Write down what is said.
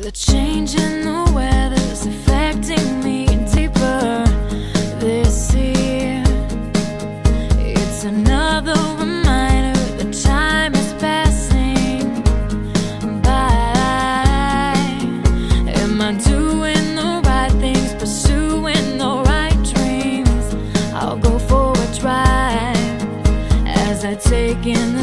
The change in the weather is affecting me deeper this year. It's another reminder that time is passing by. Am I doing the right things, pursuing the right dreams? I'll go for a drive as I take in